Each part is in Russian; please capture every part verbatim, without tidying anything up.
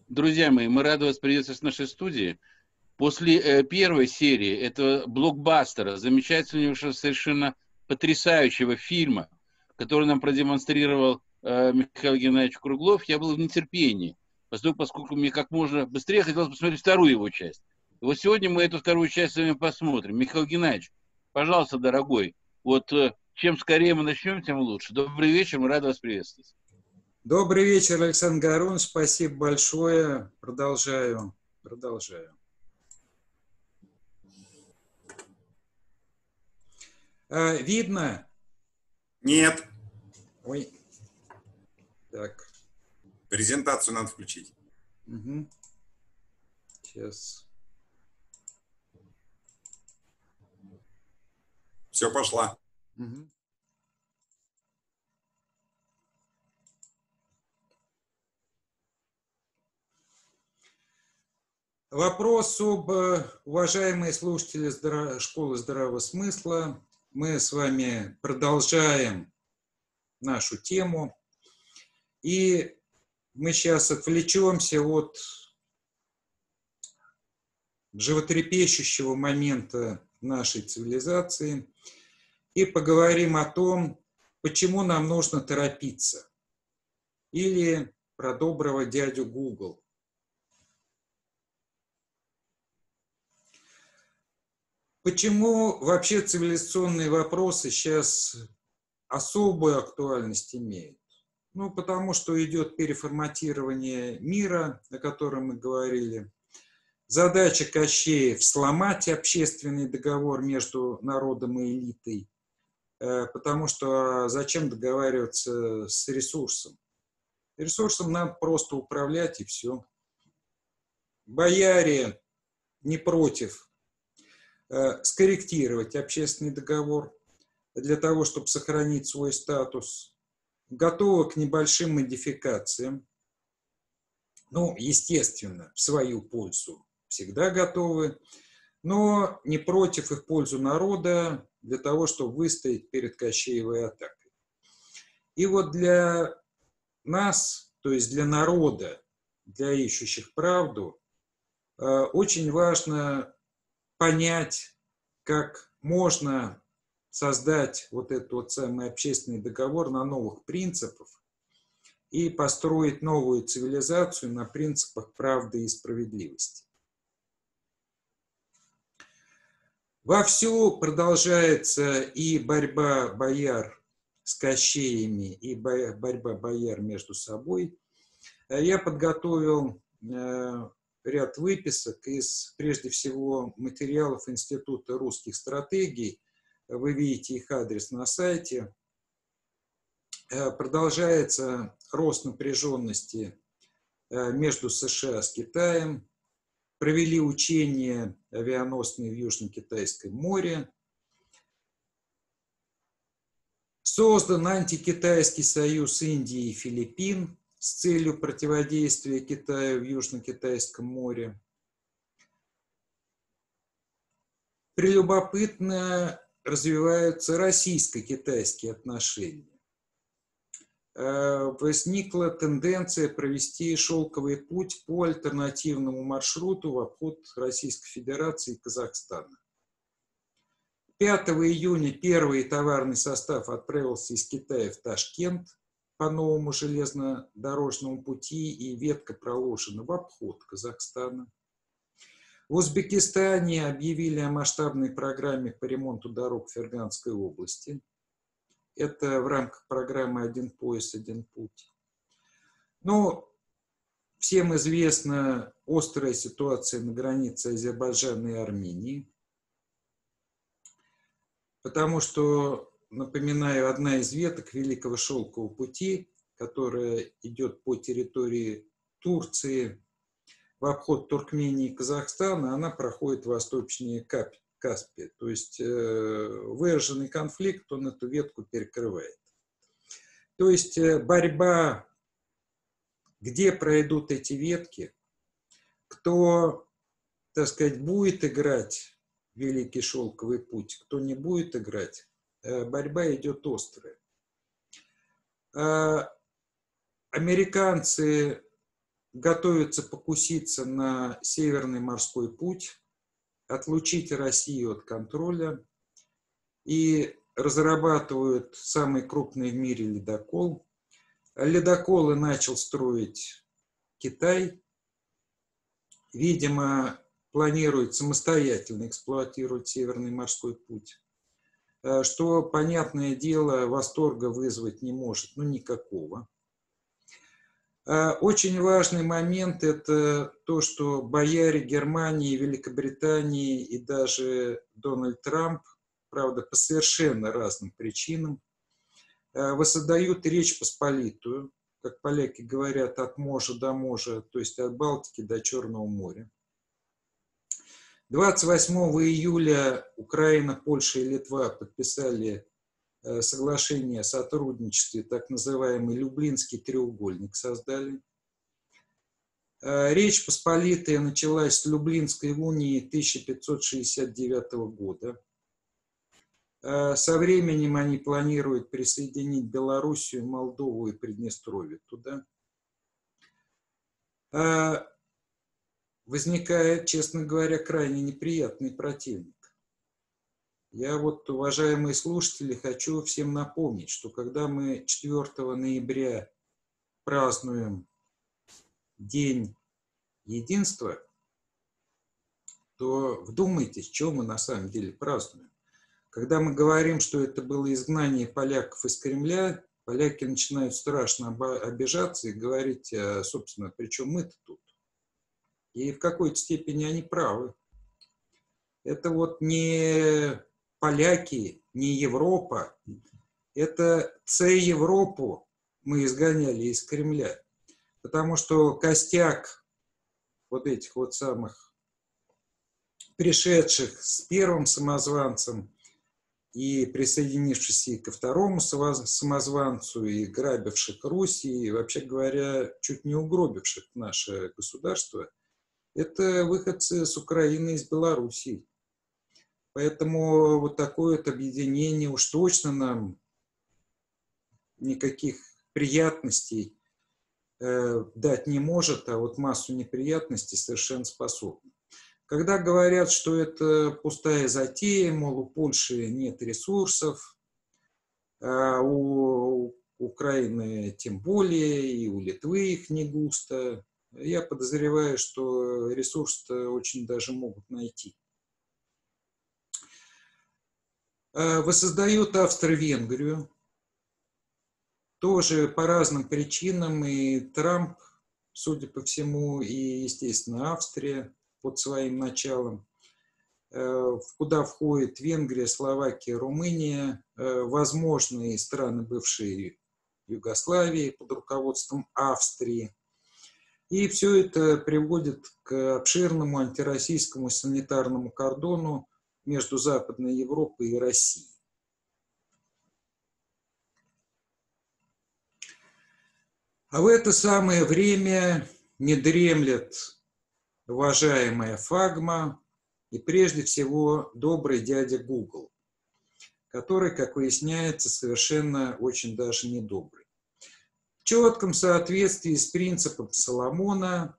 Друзья мои, мы рады вас приветствовать в нашей студии. После э, первой серии этого блокбастера, замечательного, совершенно потрясающего фильма, который нам продемонстрировал э, Михаил Геннадьевич Круглов, я был в нетерпении, поскольку, поскольку мне как можно быстрее хотелось посмотреть вторую его часть. И вот сегодня мы эту вторую часть с вами посмотрим. Михаил Геннадьевич, пожалуйста, дорогой, вот э, чем скорее мы начнем, тем лучше. Добрый вечер, мы рады вас приветствовать. Добрый вечер, Александр Гарунович. Спасибо большое. Продолжаю. Продолжаю. А, видно? Нет. Ой. Так. Презентацию надо включить. Угу. Сейчас. Все, пошла. Угу. Вопрос об, уважаемые слушатели Школы здравого смысла. Мы с вами продолжаем нашу тему. И мы сейчас отвлечемся от животрепещущего момента нашей цивилизации и поговорим о том, почему нам нужно торопиться. Или про доброго дядю Google. Почему вообще цивилизационные вопросы сейчас особую актуальность имеют? Ну, потому что идет переформатирование мира, о котором мы говорили. Задача Кощеев – сломать общественный договор между народом и элитой. Потому что зачем договариваться с ресурсом? Ресурсом надо просто управлять, и все. Бояре не против скорректировать общественный договор для того, чтобы сохранить свой статус, готовы к небольшим модификациям. Ну, естественно, в свою пользу всегда готовы, но не против и в пользу народа для того, чтобы выстоять перед Кощеевой атакой. И вот для нас, то есть для народа, для ищущих правду, очень важно понять, как можно создать вот этот вот самый общественный договор на новых принципах и построить новую цивилизацию на принципах правды и справедливости. Вовсю продолжается и борьба бояр с Кощеями, и борьба бояр между собой. Я подготовил ряд выписок из, прежде всего, материалов Института русских стратегий. Вы видите их адрес на сайте. Продолжается рост напряженности между США и Китаем. Провели учения авианосные в Южно-Китайском море. Создан антикитайский союз Индии и Филиппин с целью противодействия Китаю в Южно-Китайском море. Прелюбопытно развиваются российско-китайские отношения. Возникла тенденция провести шелковый путь по альтернативному маршруту в обход Российской Федерации и Казахстана. пятого июня первый товарный состав отправился из Китая в Ташкент по новому железнодорожному пути, и ветка проложена в обход Казахстана. В Узбекистане объявили о масштабной программе по ремонту дорог в Ферганской области. Это в рамках программы «Один пояс, один путь». Но всем известна острая ситуация на границе Азербайджана и Армении, потому что, напоминаю, одна из веток Великого Шелкового пути, которая идет по территории Турции в обход Туркмении и Казахстана, она проходит восточнее Каспия. То есть э, выраженный конфликт, он эту ветку перекрывает. То есть э, борьба, где пройдут эти ветки, кто, так сказать, будет играть Великий Шелковый путь, кто не будет играть, э, борьба идет острая. Э, американцы готовится покуситься на Северный морской путь, отлучить Россию от контроля и разрабатывают самый крупный в мире ледокол. Ледоколы начал строить Китай. Видимо, планирует самостоятельно эксплуатировать Северный морской путь, что, понятное дело, восторга вызвать не может, ну никакого. Очень важный момент – это то, что бояре Германии, Великобритании и даже Дональд Трамп, правда, по совершенно разным причинам, воссоздают Речь Посполитую, как поляки говорят, от можа до можа, то есть от Балтики до Черного моря. двадцать восьмого июля Украина, Польша и Литва подписали соглашение о сотрудничестве, так называемый Люблинский треугольник создали. Речь Посполитая началась с Люблинской унии тысяча пятьсот шестьдесят девятого года. Со временем они планируют присоединить Белоруссию, Молдову и Приднестровье туда. Возникает, честно говоря, крайне неприятный противник. Я вот, уважаемые слушатели, хочу всем напомнить, что когда мы четвёртого ноября празднуем День единства, то вдумайтесь, что мы на самом деле празднуем. Когда мы говорим, что это было изгнание поляков из Кремля, поляки начинают страшно обижаться и говорить, собственно, при чем мы-то тут? И в какой-то степени они правы. Это вот не поляки, не Европа, это це Европу мы изгоняли из Кремля. Потому что костяк вот этих вот самых пришедших с первым самозванцем и присоединившихся ко второму самозванцу, и грабивших Русь, и, вообще говоря, чуть не угробивших наше государство, это выходцы с Украины и из Белоруссии. Поэтому вот такое вот объединение уж точно нам никаких приятностей э, дать не может, а вот массу неприятностей совершенно способна. Когда говорят, что это пустая затея, мол, у Польши нет ресурсов, а у Украины тем более, и у Литвы их не густо, я подозреваю, что ресурсы-то очень даже могут найти. Воссоздают Австро-Венгрию, тоже по разным причинам, и Трамп, судя по всему, и, естественно, Австрия под своим началом, куда входит Венгрия, Словакия, Румыния, возможно, и страны бывшей Югославии под руководством Австрии. И все это приводит к обширному антироссийскому санитарному кордону между Западной Европой и Россией. А в это самое время не дремлет уважаемая Фагма и прежде всего добрый дядя Google, который, как выясняется, совершенно очень даже недобрый. В четком соответствии с принципом Соломона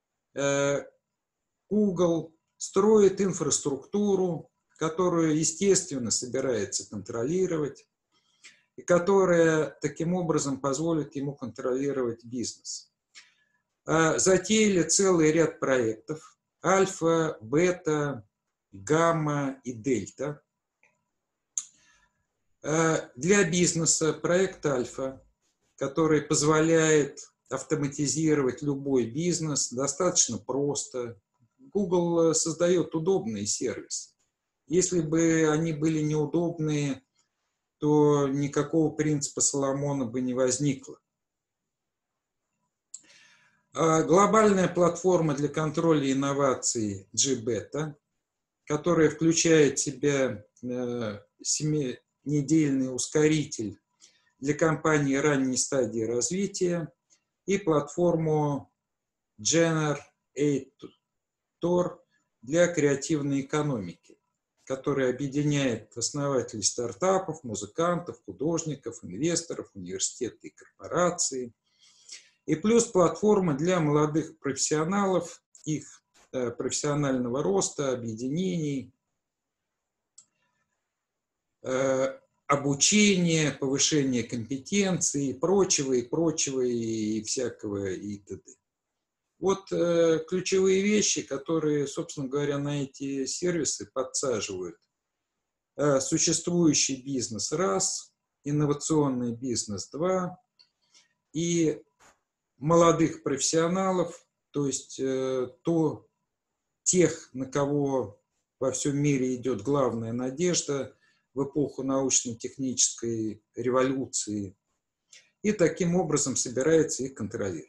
Google строит инфраструктуру, которую, естественно, собирается контролировать, и которая таким образом позволит ему контролировать бизнес. Затеяли целый ряд проектов: альфа, бета, гамма и дельта. Для бизнеса проект альфа, который позволяет автоматизировать любой бизнес достаточно просто. Google создает удобные сервисы. Если бы они были неудобные, то никакого принципа Соломона бы не возникло. Глобальная платформа для контроля инноваций джи бета, которая включает в себя семинедельный ускоритель для компаний ранней стадии развития, и платформу Generator для креативной экономики, которая объединяет основателей стартапов, музыкантов, художников, инвесторов, университеты и корпорации. И плюс платформа для молодых профессионалов, их профессионального роста, объединений, обучения, повышения компетенций, и прочего, и прочего, и всякого, и т.д. Вот э, ключевые вещи, которые, собственно говоря, на эти сервисы подсаживают. Э, существующий бизнес – раз, инновационный бизнес – два, и молодых профессионалов, то есть э, то, тех, на кого во всем мире идет главная надежда в эпоху научно-технической революции, и таким образом собирается их контролировать.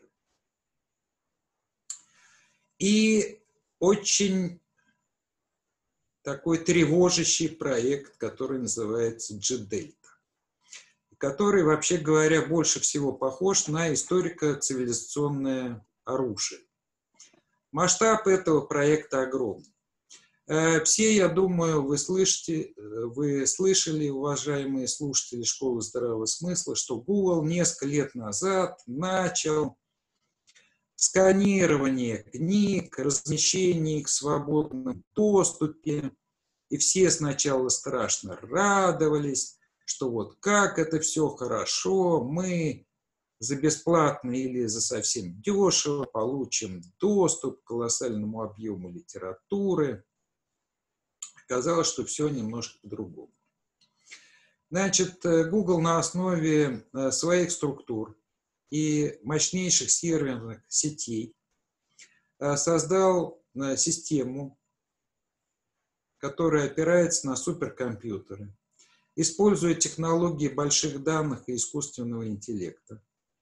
И очень такой тревожащий проект, который называется джи-Дельта, который, вообще говоря, больше всего похож на историко-цивилизационное оружие. Масштаб этого проекта огромный. Все, я думаю, вы слышите, вы слышали, уважаемые слушатели Школы здравого смысла, что Google несколько лет назад начал сканирование книг, размещение их в свободном доступе. И все сначала страшно радовались, что вот как это все хорошо, мы за бесплатно или за совсем дешево получим доступ к колоссальному объему литературы. Оказалось, что все немножко по-другому. Значит, Google на основе своих структур и мощнейших серверных сетей создал систему, которая опирается на суперкомпьютеры, используя технологии больших данных и искусственного интеллекта,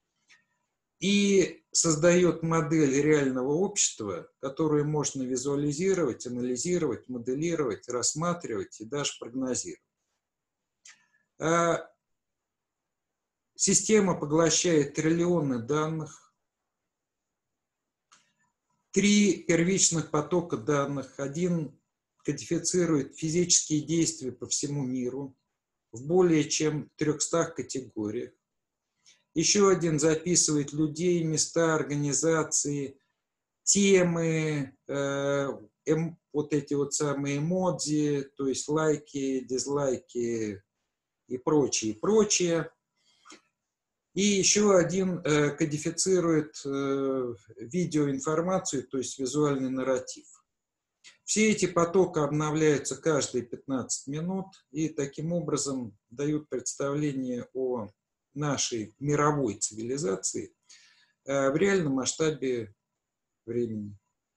и создает модель реального общества, которую можно визуализировать, анализировать, моделировать, рассматривать и даже прогнозировать. Система поглощает триллионы данных, три первичных потока данных. Один кодифицирует физические действия по всему миру в более чем трехстах категориях. Еще один записывает людей, места, организации, темы, э, эм, вот эти вот самые эмодзи, то есть лайки, дизлайки и прочее, прочее. И еще один э, кодифицирует э, видеоинформацию, то есть визуальный нарратив. Все эти потоки обновляются каждые пятнадцать минут и таким образом дают представление о нашей мировой цивилизации э, в реальном масштабе времени.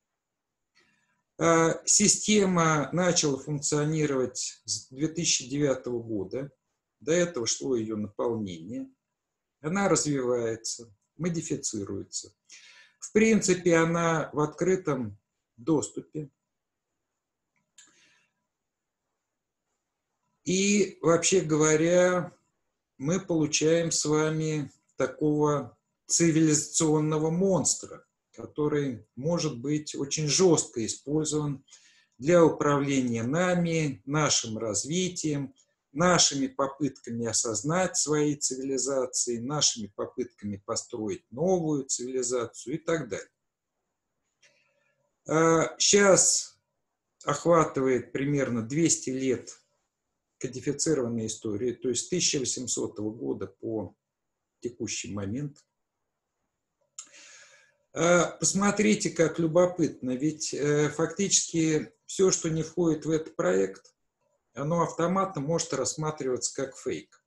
Э, система начала функционировать с две тысячи девятого года. До этого шло ее наполнение. Она развивается, модифицируется. В принципе, она в открытом доступе. И, вообще говоря, мы получаем с вами такого цивилизационного монстра, который может быть очень жестко использован для управления нами, нашим развитием, нашими попытками осознать свои цивилизации, нашими попытками построить новую цивилизацию и так далее. Сейчас охватывает примерно двести лет кодифицированной истории, то есть с тысяча восьмисотого года по текущий момент. Посмотрите, как любопытно, ведь фактически все, что не входит в этот проект, оно автоматно может рассматриваться как фейк.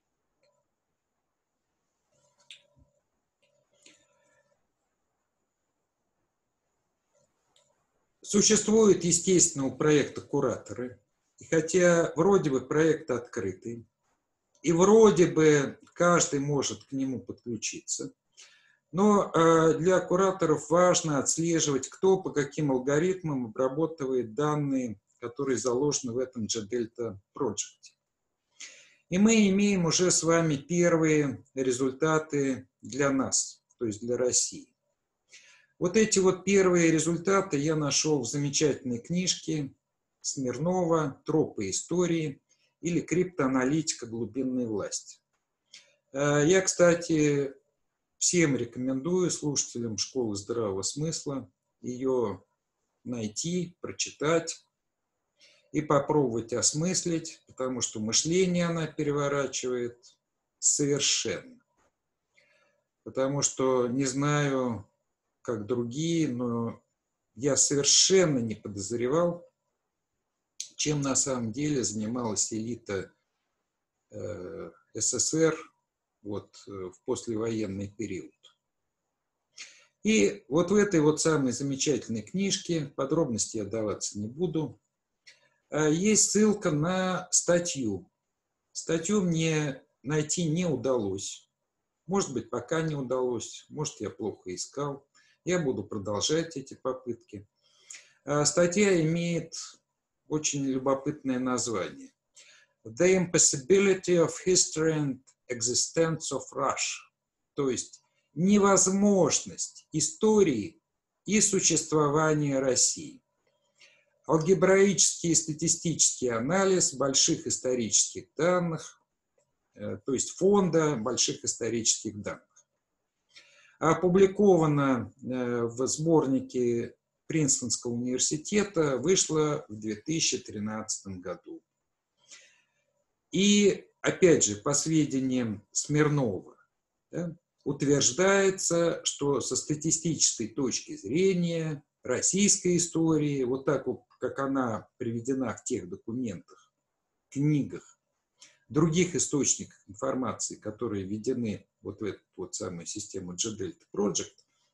Существуют, естественно, у проекта кураторы. И хотя вроде бы проект открытый, и вроде бы каждый может к нему подключиться, но для кураторов важно отслеживать, кто по каким алгоритмам обрабатывает данные, которые заложены в этом джи-Дельта проекте. И мы имеем уже с вами первые результаты для нас, то есть для России. Вот эти вот первые результаты я нашел в замечательной книжке Смирнова «Тропы истории» или «Криптоаналитика глубинной власти». Я, кстати, всем рекомендую, слушателям «Школы здравого смысла», ее найти, прочитать и попробовать осмыслить, потому что мышление она переворачивает совершенно. Потому что не знаю, как другие, но я совершенно не подозревал, чем на самом деле занималась элита э, СССР вот, в послевоенный период. И вот в этой вот самой замечательной книжке, подробности я даваться не буду, есть ссылка на статью. Статью мне найти не удалось. Может быть, пока не удалось, может, я плохо искал. Я буду продолжать эти попытки. Статья имеет очень любопытное название. The Impossibility of History and Existence of Russia. То есть невозможность истории и существования России. Алгебраический и статистический анализ больших исторических данных, то есть фонда больших исторических данных. Опубликовано в сборнике Принстонского университета, вышло в две тысячи тринадцатом году. И, опять же, по сведениям Смирнова, да, утверждается, что со статистической точки зрения российской истории, вот так вот, как она приведена в тех документах, книгах, других источниках информации, которые введены вот в эту вот самую систему G-Delta Project,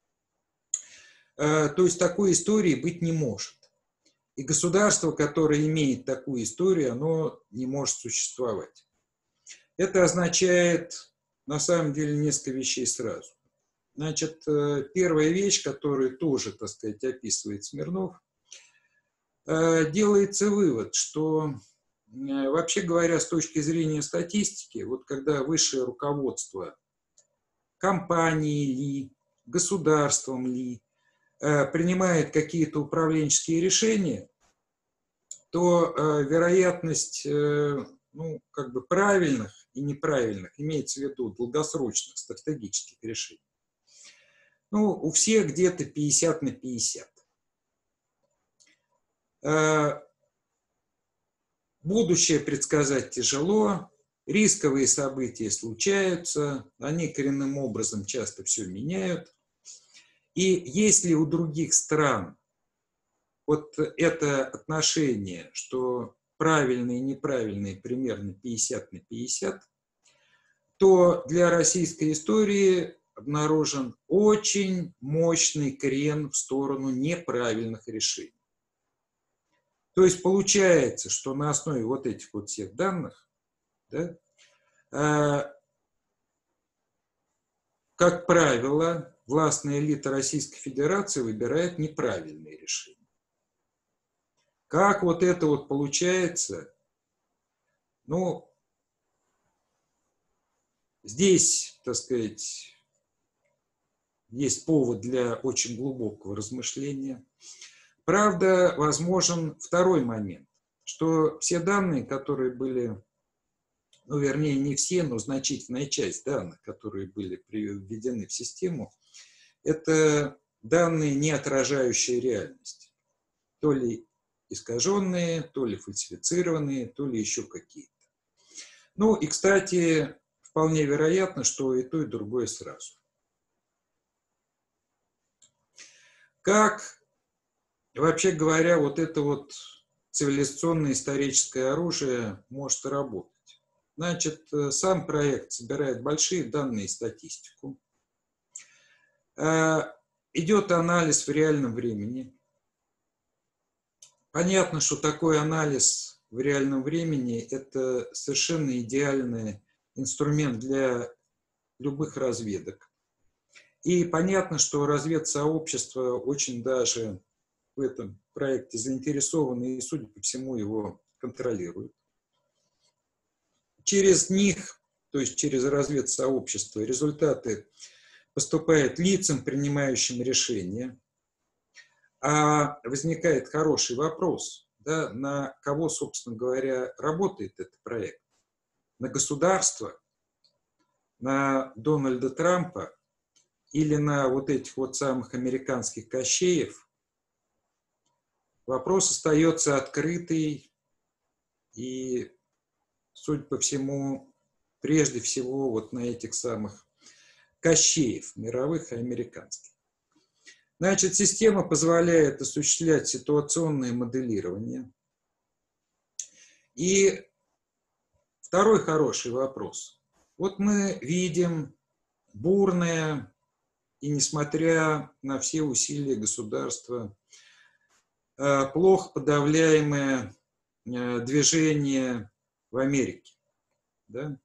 то есть такой истории быть не может. И государство, которое имеет такую историю, оно не может существовать. Это означает, на самом деле, несколько вещей сразу. Значит, первая вещь, которую тоже, так сказать, описывает Смирнов, делается вывод, что, вообще говоря, с точки зрения статистики, вот когда высшее руководство компании ли, государством ли, принимает какие-то управленческие решения, то э, вероятность э, ну, как бы правильных и неправильных, имеется в виду долгосрочных стратегических решений, ну, у всех где-то пятьдесят на пятьдесят. Э, будущее предсказать тяжело, рисковые события случаются, они коренным образом часто все меняют. И если у других стран вот это отношение, что правильные и неправильные примерно пятьдесят на пятьдесят, то для российской истории обнаружен очень мощный крен в сторону неправильных решений. То есть получается, что на основе вот этих вот всех данных, да, э, как правило, властная элита Российской Федерации выбирает неправильные решения. Как вот это вот получается? Ну, здесь, так сказать, есть повод для очень глубокого размышления. Правда, возможен второй момент, что все данные, которые были, ну, вернее, не все, но значительная часть данных, которые были введены в систему, это данные, не отражающие реальность. То ли искаженные, то ли фальсифицированные, то ли еще какие-то. Ну и, кстати, вполне вероятно, что и то, и другое сразу. Как, вообще говоря, вот это вот цивилизационное историческое оружие может работать? Значит, сам проект собирает большие данные и статистику. Идет анализ в реальном времени. Понятно, что такой анализ в реальном времени – это совершенно идеальный инструмент для любых разведок. И понятно, что разведсообщество очень даже в этом проекте заинтересовано и, судя по всему, его контролирует. Через них, то есть через разведсообщество, результаты поступают лицам, принимающим решения. А возникает хороший вопрос, да, на кого, собственно говоря, работает этот проект? На государство, на Дональда Трампа или на вот этих вот самых американских кощеев, вопрос остается открытый и, судя по всему, прежде всего вот на этих самых кощеев, мировых и американских. Значит, система позволяет осуществлять ситуационное моделирование. И второй хороший вопрос. Вот мы видим бурное и, несмотря на все усилия государства, плохо подавляемое движение в Америке. Да?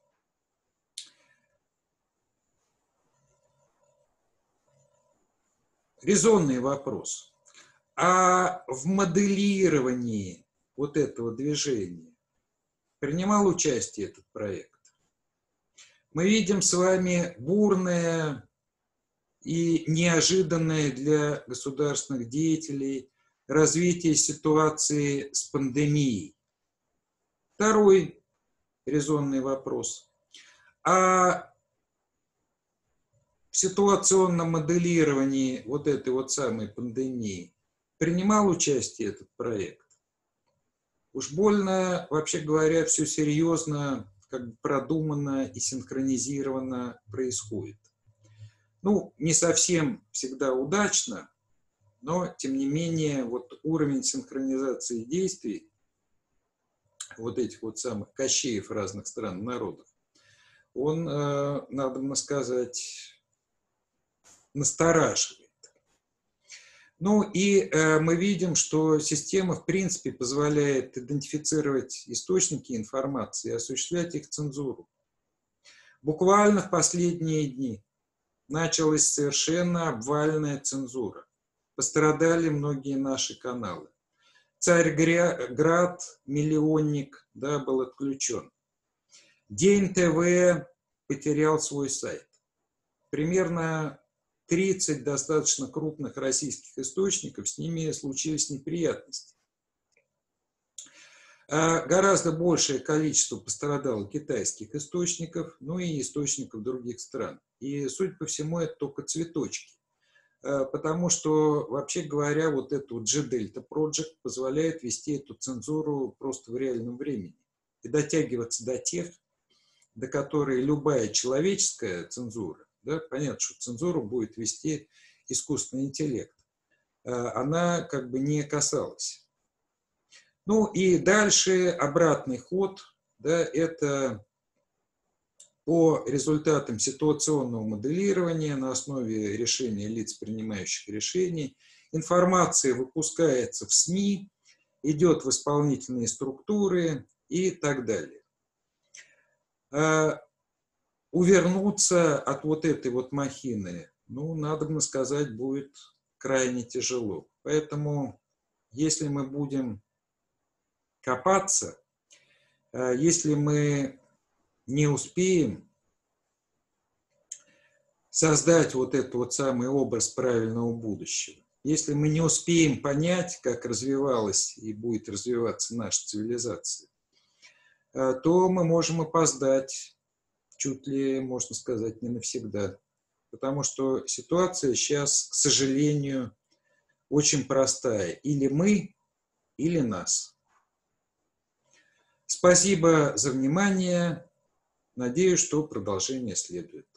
Резонный вопрос. А в моделировании вот этого движения принимал участие этот проект? Мы видим с вами бурное и неожиданное для государственных деятелей развитие ситуации с пандемией. Второй резонный вопрос. А в ситуационном моделировании вот этой вот самой пандемии принимал участие этот проект? Уж больно, вообще говоря, все серьезно, как бы продуманно и синхронизированно происходит. Ну, не совсем всегда удачно, но, тем не менее, вот уровень синхронизации действий вот этих вот самых кощеев разных стран, народов, он, надо сказать, настораживает. Ну и э, мы видим, что система в принципе позволяет идентифицировать источники информации и осуществлять их цензуру. Буквально в последние дни началась совершенно обвальная цензура. Пострадали многие наши каналы. Царьград, миллионник, да, был отключен. День ТВ потерял свой сайт. Примерно тридцать достаточно крупных российских источников, с ними случились неприятности. А гораздо большее количество пострадало китайских источников, ну и источников других стран. И, судя по всему, это только цветочки. Потому что, вообще говоря, вот этот вот G-Delta Project позволяет вести эту цензуру просто в реальном времени и дотягиваться до тех, до которой любая человеческая цензура, да, понятно, что цензуру будет вести искусственный интеллект, она как бы не касалась. Ну и дальше обратный ход, да, это по результатам ситуационного моделирования на основе решения лиц, принимающих решений, информация выпускается в СМИ, идет в исполнительные структуры и так далее. Увернуться от вот этой вот махины, ну, надо сказать, будет крайне тяжело. Поэтому, если мы будем копаться, если мы не успеем создать вот этот вот самый образ правильного будущего, если мы не успеем понять, как развивалась и будет развиваться наша цивилизация, то мы можем опоздать, чуть ли, можно сказать, не навсегда. Потому что ситуация сейчас, к сожалению, очень простая. Или мы, или нас. Спасибо за внимание. Надеюсь, что продолжение следует.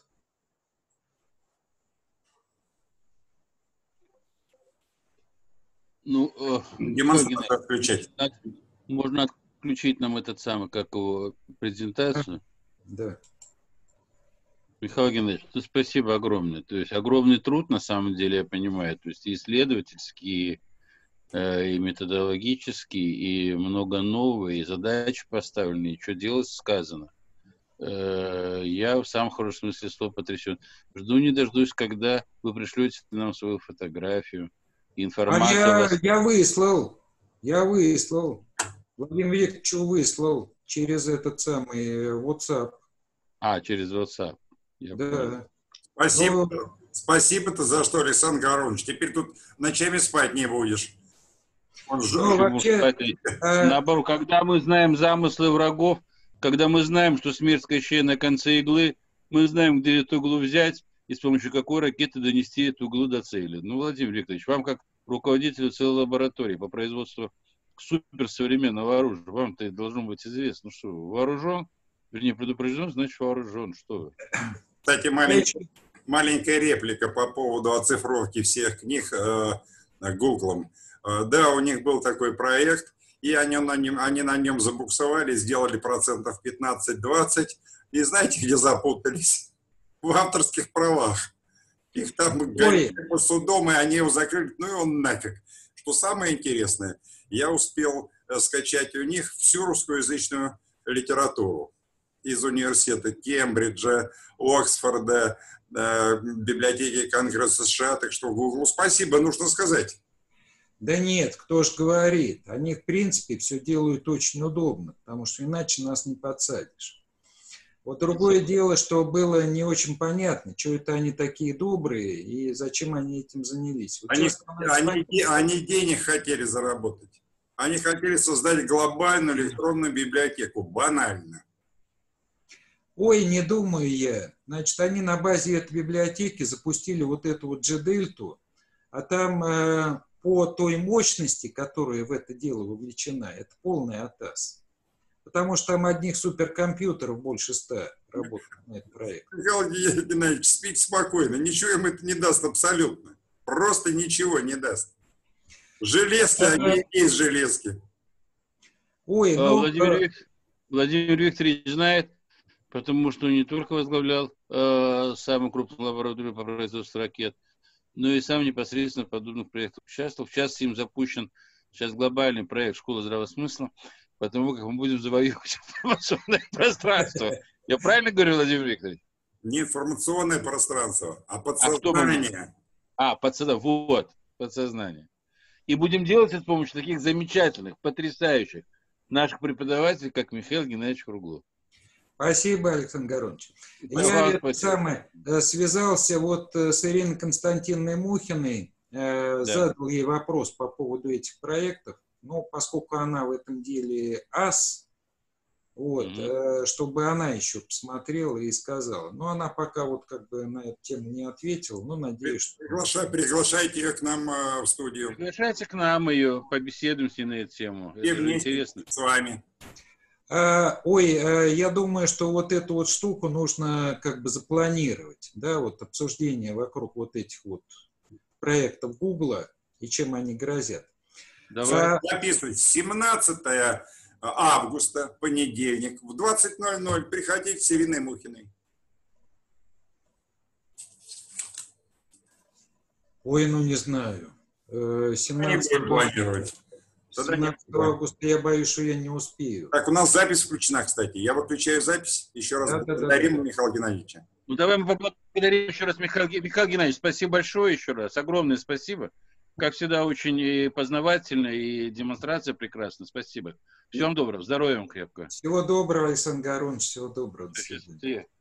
Ну, демонстрацию отключать. Можно отключить нам этот самый, как его, презентацию. Да. Михаил Геннадьевич, ну, спасибо огромное. То есть огромный труд, на самом деле, я понимаю, то есть и исследовательский, э, и методологический, и много нового, и задачи поставлены, и что делать сказано. Э, я в самом хорошем смысле слова потрясен. Жду не дождусь, когда вы пришлете нам свою фотографию, информацию. А я, вас... я выслал, я выслал, Владимир Викторович выслал через этот самый WhatsApp. А, через WhatsApp. Я да. понял. Спасибо. Но... Спасибо-то за что, Александр Горович. Теперь тут ночами спать не будешь. Он ну, вообще, а... Наоборот, когда мы знаем замыслы врагов, когда мы знаем, что смерть Кощея на конце иглы, мы знаем, где эту иглу взять, и с помощью какой ракеты донести эту иглу до цели. Ну, Владимир Викторович, вам как руководителю целой лаборатории по производству суперсовременного оружия, вам-то это должно быть известно. Ну что, вооружен, вернее, предупрежден, значит вооружен. Что вы? Кстати, маленькая, маленькая реплика по поводу оцифровки всех книг э, Гуглом. Э, да, у них был такой проект, и они на нем, они на нем забуксовали, сделали процентов пятнадцать-двадцать, и знаете, где запутались? В авторских правах. Их там гоняли по судом, и они его закрыли, ну и он нафиг. Что самое интересное, я успел скачать у них всю русскоязычную литературу из университета Кембриджа, Оксфорда, э, библиотеки Конгресса США, так что Гуглу спасибо, нужно сказать. Да нет, кто ж говорит. Они, в принципе, все делают очень удобно, потому что иначе нас не подсадишь. Вот другое дело, что было не очень понятно, что это они такие добрые и зачем они этим занялись. Вот они, они, они денег хотели заработать. Они хотели создать глобальную электронную библиотеку. Банально. Ой, не думаю я. Значит, они на базе этой библиотеки запустили вот эту вот джи-дельту, а там э, по той мощности, которая в это дело вовлечена, это полный атас. Потому что там одних суперкомпьютеров больше ста работает на этот проект. Михаил Геннадьевич, спите спокойно. Ничего им это не даст абсолютно. Просто ничего не даст. Железки, они есть железки. Ой, ну... Владимир, Вик... Владимир Викторович знает, потому что он не только возглавлял э, самую крупную лабораторию по производству ракет, но и сам непосредственно в подобных проектах участвовал. В частности, им запущен сейчас глобальный проект «Школа здравого смысла», потому как мы будем завоевывать информационное пространство. Я правильно говорю, Владимир Викторович? Не информационное пространство, а подсознание. А, а подсознание. Вот, подсознание. И будем делать это с помощью таких замечательных, потрясающих наших преподавателей, как Михаил Геннадьевич Круглов. Спасибо, Александр Горович. Я это самое, связался вот с Ириной Константиновной Мухиной, да. Задал ей вопрос по поводу этих проектов. Но поскольку она в этом деле ас, вот, mm-hmm. чтобы она еще посмотрела и сказала. Но она пока вот как бы на эту тему не ответила, но надеюсь, что... Приглашай, приглашайте ее к нам в студию. Приглашайте к нам ее, побеседуем с ней на эту тему. И Это интересно. С вами. А, ой, а, я думаю, что вот эту вот штуку нужно как бы запланировать, да, вот обсуждение вокруг вот этих вот проектов Гугла и чем они грозят. Давай. Записывать. семнадцатое августа, понедельник, в двадцать ноль ноль приходите с Ириной Мухиной. Ой, ну не знаю. семнадцатого августа я боюсь, что я не успею. Так, у нас запись включена, кстати. Я выключаю запись. Еще раз да, благодарим да, да. Михаила Геннадьевича. Ну давай мы поблагодарим еще раз Михаил, Михаил Геннадьевич. Спасибо большое еще раз. Огромное спасибо. Как всегда, очень и познавательно, и демонстрация прекрасна. Спасибо. Всем доброго, здоровья вам крепко. Всего доброго, Александр Горович, всего доброго. До свидания.